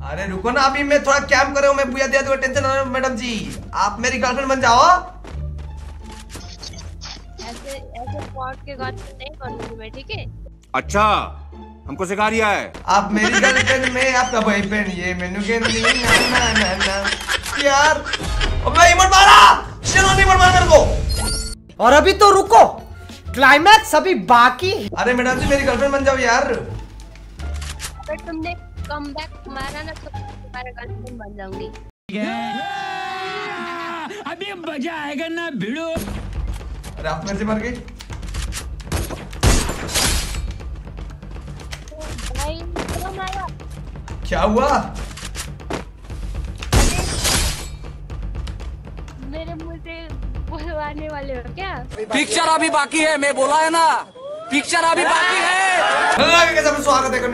अरे रुको ना, अभी मैं थोड़ा कैंप कर रहा हूँ, मैं बुया दिया तो टेंशन ना लो मैडम जी, आप मेरी गर्लफ्रेंड बन जाओ। ऐसे स्पॉट के गर्लफ्रेंड नहीं बनूंगी मैं, ठीक है? अच्छा, हमको सिखा रिया है। आप मेरी गर्लफ्रेंड, मैं आपका बॉयफ्रेंड, ये मेनू के नहीं ना ना ना ना यार। अबे इमोट मारा, शेरोनी इमोट मार मेरे को। और अभी तो रुको, क्लाइमैक्स अभी बाकी। अरे मैडम जी मेरी गर्लफ्रेंड बन जाओ यार। अगर तुमने कमबैक मारा ना तो तुम्हारा गर्लफ्रेंड बन जाऊंगी। अभी मजा आएगा ना भिड़ो। अरे आप मेरे से मर गए भाई, क्यों मारा? क्या हुआ? मेरे मुंह से बोलवाने वाले हो क्या? पिक्चर अभी बाकी है, मैं बोला है ना, पिक्चर अभी बाकी है। स्वागत है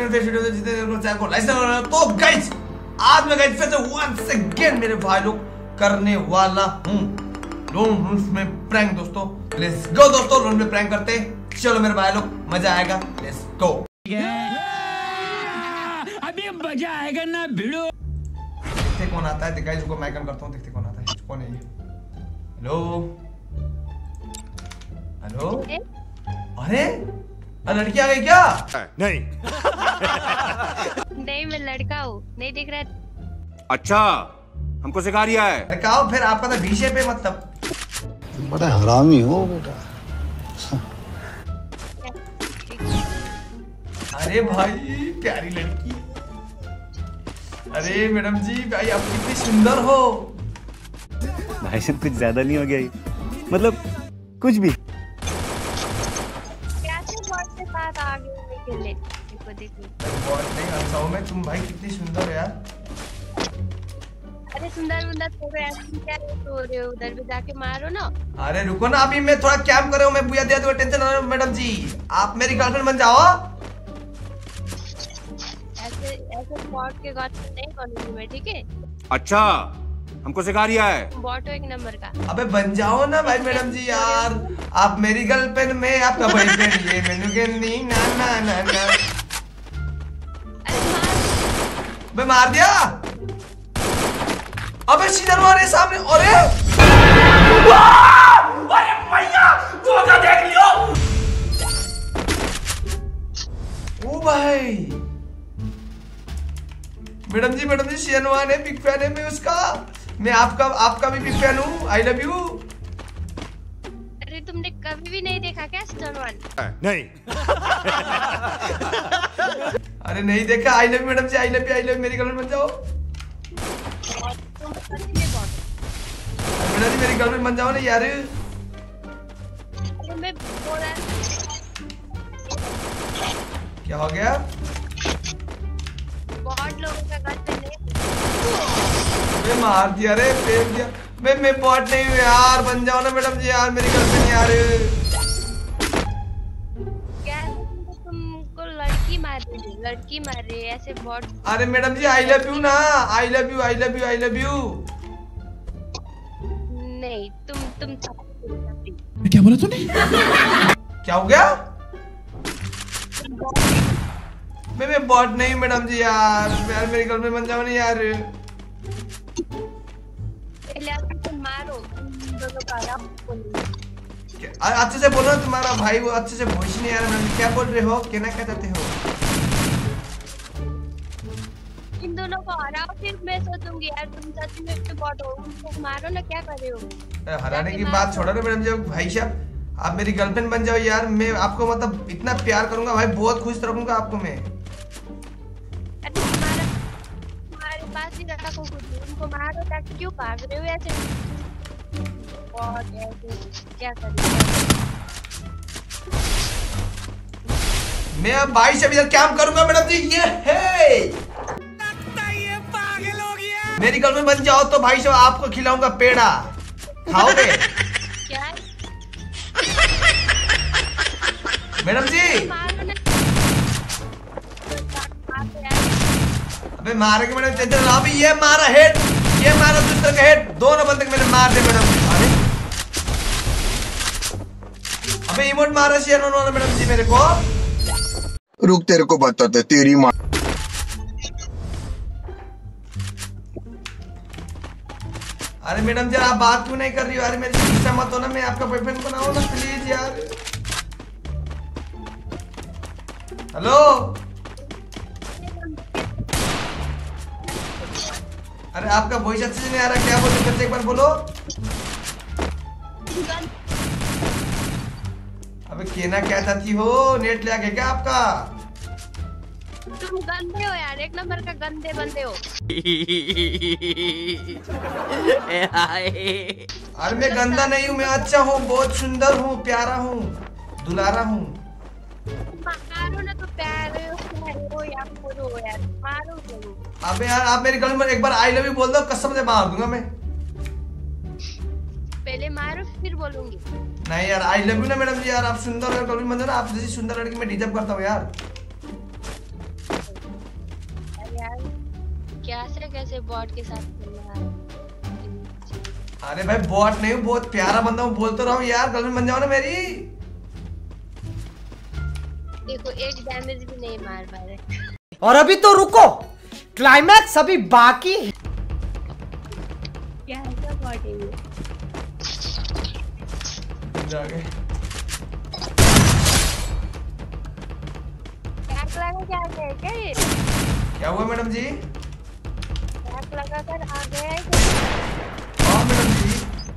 तो गाइस, आज मैं गाइस फिर से वंस अगेन मेरे भाई लोग करने वाला हूँ लोन रूल्स में प्रैंक। दोस्तों लेट्स गो दोस्तों, लोन में प्रैंक करते चलो मेरे भाई लोग, मजा आएगा, लेट्स गो। अभी मजा आएगा ना भिड़ो। देखते कौन आता है, गाइस को माइक ऑन करता हूँ, देखते कौन आता है, कौन है ये? हेलो हेलो, अरे लड़की आ गई क्या? नहीं। नहीं, मैं लड़का हूँ, नहीं दिख रहा। अच्छा, हमको सिखा रिया है। अरे कहो फिर, आपका तो भीषे पे मतलब बड़ा हरामी हो बेटा। अरे भाई प्यारी लड़की, अरे मैडम जी भाई आप कितनी सुंदर हो। भाई साहब कुछ ज्यादा नहीं हो गया ये? मतलब कुछ भी। कैसे बॉट के साथ आगे खेलने? देखो देखो, बहुत नहीं हंसा हूं मैं, तुम भाई कितनी सुंदर हो यार। अरे सुंदर तो ऐसे क्या सो रहे हो? उधर भी जाके मारो ना। अरे रुको ना, अभी मैं थोड़ा कैंप कर रहा हूँ, मैं बुया दिया तो टेंशन ना लो मैडम जी, आप मेरी गर्लफ्रेंड बन जाओ। ऐसे स्पॉट के गर्लफ्रेंड नहीं बनूंगी मैं, ठीक है? अच्छा, हमको सिखा रिया है। बॉट हो एक नंबर का। अबे बन जाओ ना भाई मैडम जी यार, आप मेरी गर्लफ्रेंड, मैं आपका बॉयफ्रेंड, ये मेनू के नहीं ना ना ना ना। मैं मार दिया। अबे सीधर मारे सामने, अरे भैया तू क्या देख लियो? ओ भाई मैडम जी शेनवान है, बिग फैन है मैं उसका, मैं आपका भी बिग फैन हूँ, आई लव यू। अरे तुमने कभी भी नहीं देखा क्या स्टोन? नहीं। अरे नहीं देखा, I love you madam ji, I love you, मेरी गर्लफ्रेंड बन जाओ। मैडम जी मेरी गर्लफ्रेंड बन जाओ ना यार। मैं बोल रहा क्या हो गया? बहुत लोगों का गर्लफ्रेंड नहीं। मैं मार दिया रे, फेंक दिया। मैं बॉट नहीं हूँ यार, बन जाओ ना मैडम जी यार, मेरी गर्लफ्रेंड यार। क्या तुमको लड़की मार रही है ऐसे बॉट? अरे madam ji I love you ना, आई लव यू। नहीं, तुम क्या बोला तूने? क्या हो गया? मैं बॉट नहीं मैडम जी यार मेरी गर्लफ्रेंड बन जाओ ना यार। तुम मारो, तुम दोनों का अच्छे से बोलो, तुम्हारा भाई वो अच्छे से भोज नहीं आ रहा मैडम, क्या बोल रहे हो, कहना क्या चाहते हो? इन दोनों को हराओ, फिर मैं सोचूंगी यार तुम सच में बॉट हो, उनको मारो ना, क्या कर रहे हो? हराने की बात छोड़ो ना मैडम जी, भाई साहब आप मेरी गर्लफ्रेंड बन जाओ यार, मैं आपको मतलब इतना प्यार करूंगा भाई, बहुत खुश रखूंगा आपको मैं। तुम्हारे पास ही रखा को कुछ, उनको मारो, ताकि क्यों भाग रहे हो ऐसे? बहुत ऐसे क्या कर रहे हो? मैं अब भाई से इधर क्या करूंगा मैडम जी, ये है पागल हो गया। मेरी गर्लफ्रेंड बन जाओ तो भाई साहब आपको खिलाऊंगा पेड़ा, खाओगे? क्या मैडम जी मारो ना, अबे मारेंगे मैडम, टेंशन ना, अभी ये मारा हेड, ये मारा दूसरे का हेड, दोनों बंदे मैंने मार दे मैडम। अरे अबे इमोट मारा शेयर वाला मैडम जी मेरे को। रुक तेरे को बताते तेरी माँ। अरे मैडम जी आप बात क्यों नहीं कर रही हो? अरे मेरे से गुस्सा मत हो ना, मैं आपका बॉयफ्रेंड बनाऊं ना प्लीज यार। हेलो अरे आपका वॉइस अच्छे से नहीं आ रहा, क्या बोल रहे एक बार बोलो। अबे कहना क्या चाहती हो? नेट ले आके क्या आपका? तुम गंदे हो यार, एक नंबर का गंदे बंदे हो। अरे मैं गंदा नहीं हूँ, मैं अच्छा हूँ, बहुत सुंदर हूँ, प्यारा हूँ, दुलारा हूँ। मारो ना तो प्यारे हो या बोलो यार, मारो बोलो। अबे यार आप मेरी गर्लफ्रेंड एक बार आई लव यू बोल दो, कसम से मार दूंगा मैं। पहले मारो फिर बोलूंगी। नहीं यार आई लव यू ना मैडम जी यार, आप सुंदर और गर्लफ्रेंड बन ना, आप जैसी सुंदर लड़की मैं डिजर्व करता हूँ यार। कैसे बॉट के साथ खेलना है? अरे भाई बॉट नहीं हूँ, बहुत प्यारा बंदा हूँ, बोल तो रहा हूँ यार, गर्लफ्रेंड बन जाओ ना मेरी। देखो एक डैमेज भी नहीं मार पा रहे। और अभी तो रुको, क्लाइमैक्स अभी बाकी है। क्या ऐसा बॉट है ये? जागे क्या ये? क्या हुआ मैडम जी? लगा कर आ गया है। हाँ मैडम जी,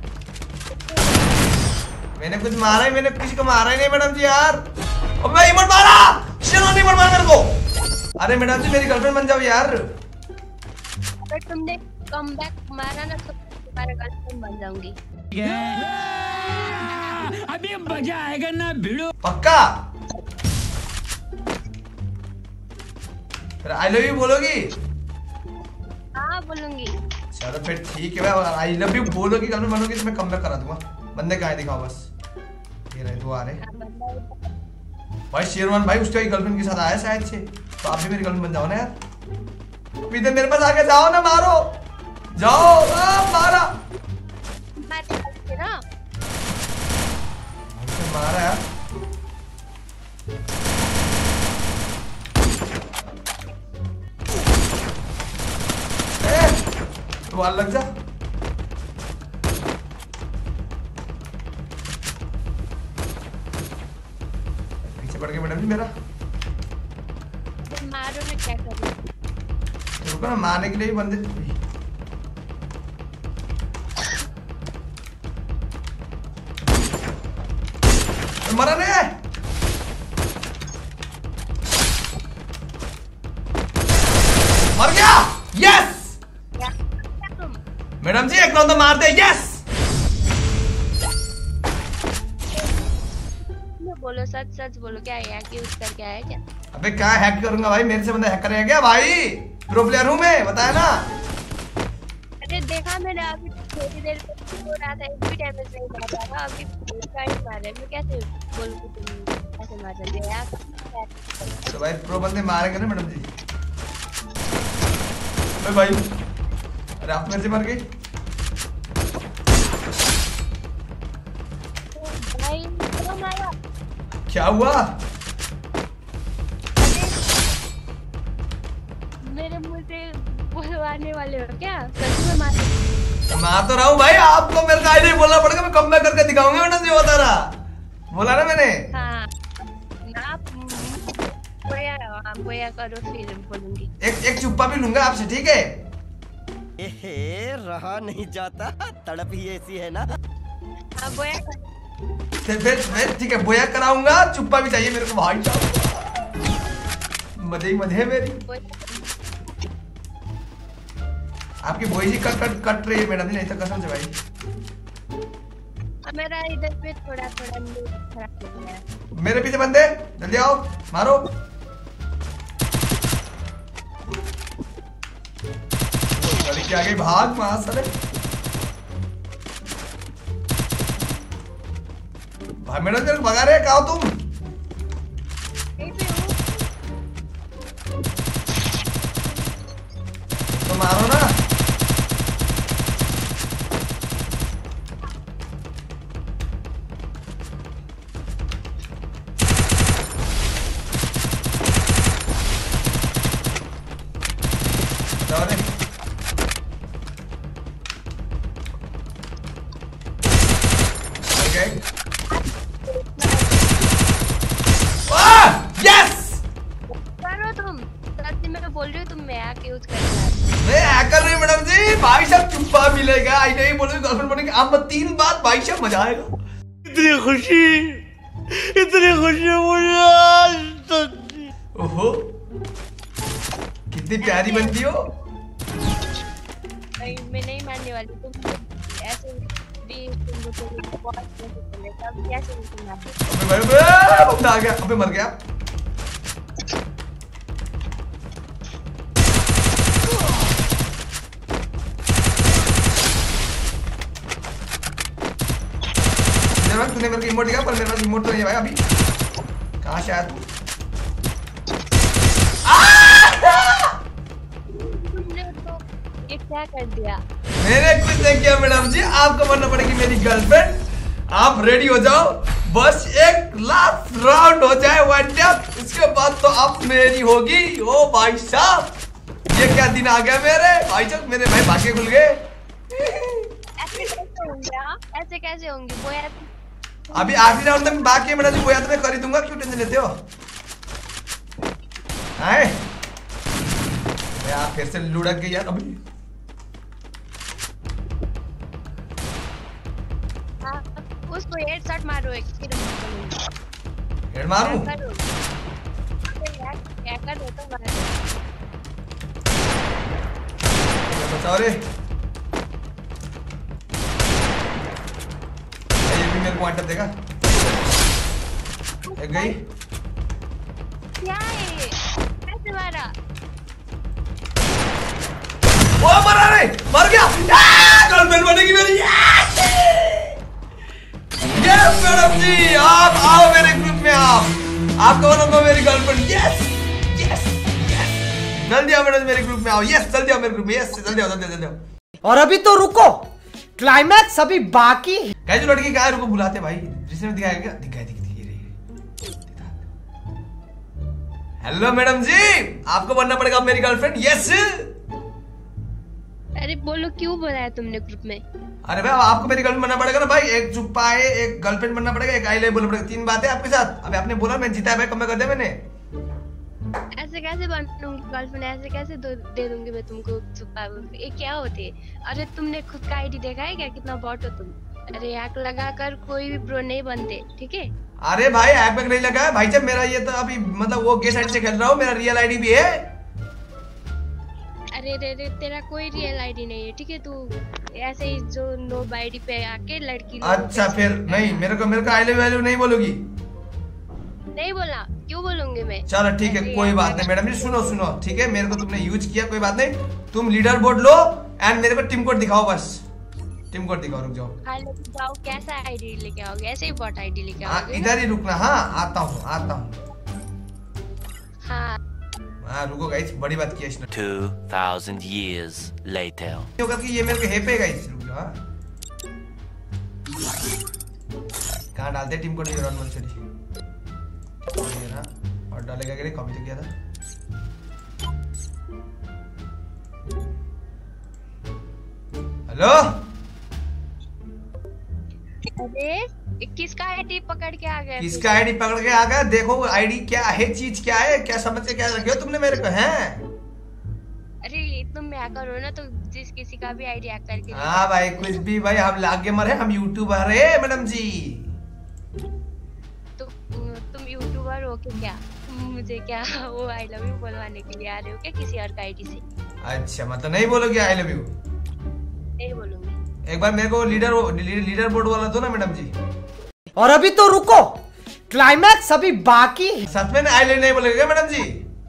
मैंने कुछ मारा ही, मैंने किसी को मारा ही नहीं मैडम जी यार। अब मैं इमोट मारा, चलो नहीं इमोट मारा मेरे को। अरे मैडम जी मेरी गर्लफ्रेंड बन जाओ यार। अगर तुमने कमबैक मारा ना तो तुम्हारा गर्लफ्रेंड बन जाऊंगी। अभी मजा आएगा ना भिड़ो। पक्का? फिर आई लव यू बोलोगी? हाँ बोलूंगी। चलो फिर ठीक है भाई, आई लव यू बोलोगी, गर्लफ्रेंड बनोगी तो मैं कमबैक करा दूंगा। बंदे कहाँ है दिखाओ बस। ये रहे दो आ रहे भाई। शेरवान भाई उसके गर्लफ्रेंड के साथ आया शायद से, तो आप भी मेरी गर्लफ्रेंड बन जाओ ना यार। इधर मेरे पास आके जाओ ना, मारो जाओ। मारा ना मारा यार। तो वाल लग जा। पीछे पड़ गया मैडम जी मेरा। तुम मारो ना, क्या करूं? रुको ना, मारने के लिए भी बंदे। मरा नहीं है। मर गया। यस मैडम जी एक राउंड तो मार दे। यस बोलो, सच सच बोलो, क्या है कि यूज करके आया क्या? अबे क्या हैक करूंगा भाई, मेरे से बंदा हैक करेगा क्या भाई? प्रो प्लेयर हूं मैं, बताया ना। अरे देखा मैंने अभी थोड़ी देर हो रहा था, एक भी डैमेज नहीं मार रहा, अभी गाइड मार रहे। मैं कैसे बोलूं कि तुम ऐसे मार सकते हो यार? तो भाई प्रो बंदे मारेंगे ना मैडम जी। अबे भाई अरे आप मेरे से मर गए भाई। चलो मारा। क्या हुआ? मेरे मुंह से बोलवाने वाले हो क्या? सच में मार तो रहा हूँ भाई, आपको मेरे को आईडी बोलना पड़ेगा, मैं कम बैक करके दिखाऊंगा मैडम जी, बता रहा बोला ना मैंने। हाँ ना, बोया करो फिर बोलूंगी। एक चुप्पा भी लूंगा आपसे, ठीक है? रहा नहीं जाता, तड़प ही ऐसी है ना। हाँ बोया फिर ठीक है, बोया कराऊंगा, चुप्पा भी चाहिए मेरे को भाई साहब। मजे ही मजे है मेरी। आपकी बोई जी कट रही है मैडम जी, नहीं तो कसम से भाई। मेरा इधर पे थोड़ा खराब हो गया है। मेरे पीछे बंदे, जल्दी आओ मारो। लड़की आ गई, भाग वहां साले। भाई मैडम जी भगा रहे, कहाँ हो तुम? तो मारो ना। आके यूज करना। मैं हैकर नहीं मैडम जी, भाई साहब चुप्पा मिलेगा, आई नहीं बोलोगे गर्लफ्रेंड बनेंगे आप 3 बात, भाई साहब मजा आएगा। इतनी खुशी मुझे आज तक। ओहो कितनी प्यारी बनती हो। मैं नहीं मानने वाली, तुम ऐसे भी तुम बहुत कैसे आ गया, अबे मर गया। तूने मेरे को इमोट दिया पर मेरे पास इमोट तो नहीं है भाई अभी। कहाँ से आया तू? तुमने तो ये क्या कर दिया? मैंने कुछ नहीं किया मैडम जी, आपको बनना पड़ेगी मेरी गर्लफ्रेंड। आप रेडी हो जाओ, बस एक लास्ट राउंड हो जाए वन टैप, उसके बाद तो आप मेरी होगी। ओ भाई साहब ये क्या दिन आ गया मेरे भाई साहब, मेरे भाई भाग्य खुल गए। ऐसे कैसे होंगे वो यार? अभी आखिरी राउंड तक बाकी है मैडम जी, वो याद मैं कर ही दूंगा, क्यों टेंशन लेते हो? आए यार फिर से लुढ़क गई यार अभी। उसको हेडशॉट मारो, एक हेड मारूं? हैकर हो तो मारो। बचाओ रे, ये भी मेरे को वांटर देगा। एक गई। क्या है? कैसे मारा? वो मरा रे, मर गया। गर्लफ्रेंड बनेगी मेरी। यस मैडम जी, आप आओ मेरे ग्रुप में, आपका बनूंगा मेरी गर्लफ्रेंड। यस यस यस, जल्दी आओ मैडम मेरे ग्रुप में आओ। यस जल्दी आओ मेरे ग्रुप में, यस जल्दी आओ जल्दी आओ। और अभी तो रुको, क्लाइमैक्स अभी बाकी। कैसे लड़की कहा रुको बुलाते भाई, जिसने दिखाया क्या दिखाई दिखी। हेलो मैडम जी, आपको बनना पड़ेगा मेरी गर्लफ्रेंड। यस। अरे बोलो क्यों बुलाया तुमने ग्रुप में? अरे भाई आपको मेरी गर्लफ्रेंड बनना पड़ेगा ना भाई, एक चुप्पा है, एक गर्लफ्रेंड बनना पड़ेगा, एक आई लव बोलना पड़ेगा, 3 बातें आपके साथ। अबे आपने बोला मैं जीता है भाई, कम कर दिया मैंने। ऐसे कैसे बनूंगी गर्लफ्रेंड? ऐसे कैसे दे दूंगी मैं तुमको छुपा? ये क्या होते है? अरे तुमने खुद का आईडी देखा है क्या? कितना बॉट हो तुम। अरे हैक लगाकर कोई भी प्रो नहीं बनते, ठीक है? अरे भाई हैक नहीं लगा है भाई, जब मेरा ये तो अभी मतलब वो गेस्ट आईडी से खेल रहा हूँ, मेरा रियल आईडी भी है। अरे रे तेरा कोई रियल आईडी नहीं है, ठीक है? तू ऐसे ही जो नो आईडी पे आके लड़की। अच्छा फिर नहीं, मेरे को आई लव नहीं बोलोगी? नहीं बोला, क्यों बोलूंगी मैं? चलो ठीक है कोई बात नहीं मैडम जी, सुनो ठीक है, मेरे को तुमने यूज किया कोई बात नहीं, तुम लीडर बोर्ड लो एंड मेरे को टीम कोड दिखाओ, बस टीम कोड दिखाओ। रुक जाओ। हाँ जाओ, कैसा आईडी लेके आओगे? ऐसे ही बॉट आईडी लेके आओगे? इधर ही रुकना। हाँ आता हूँ। हाँ रुको गाइस, बड़ी बात की इसने। 2000 years later। होगा कि ये मेरे को है पे गाइस, रुक जाओ। कहाँ डालते टीम कोड? रन मन छोड़ी और डालेगा कि कॉपी तो किया था। हेलो अरे किसका आईडी पकड़ के आ गया? किसका आईडी पकड़ के आ गया? देखो आईडी क्या है, चीज क्या है, क्या समझ के क्या रखे हो तुमने मेरे को? हैं अरे तुम हैकर हो ना, तो जिस किसी का भी आईडी हैक करके। हाँ भाई कुछ भी भाई, हम लाख गेमर है, हम यूट्यूबर है मैडम जी। तुम यूट्यूबर हो के क्या मुझे क्या वो आई लव यू बोलवाने के लिए आ रहे हो क्या किसी और का आईडी से? अच्छा मतलब नहीं बोलोगे आई लव यू? नहीं बोलूंगी। एक बार मेरे को लीडर बोर्ड वाला दो ना मैडम जी। और अभी तो रुको, क्लाइमैक्स अभी बाकी। सच में आई लव नहीं बोलोगे क्या मैडम जी?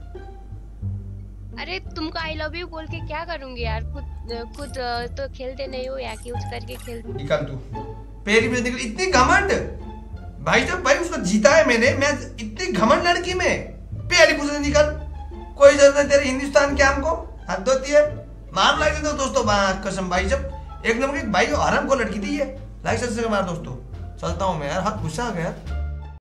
अरे तुमको आई लव यू बोल के क्या करूंगी यार? खुद तो खेलते नहीं हो, हैक यूज करके खेलते। निकल तू, पेरी पे निकल। इतनी घमंड भाई, जब भाई उसको जीता है मैंने, मैं इतनी घमंड लड़की में पेरी पूछने निकल। कोई जरूरत नहीं तेरे हिंदुस्तान के, हमको हद होती है। मार लाइक दो दोस्तों, कसम भाई, जब एक नंबर की भाई हराम को लड़की थी ये। लाइक से मार दोस्तों। चलता हूँ मैं यार, हाथ गुस्सा आ गया।